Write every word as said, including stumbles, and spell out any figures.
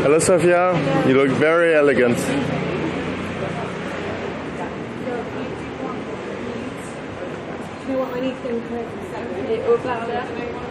Hello, Sophia. You look very elegant. You know what, I need to go and correct this.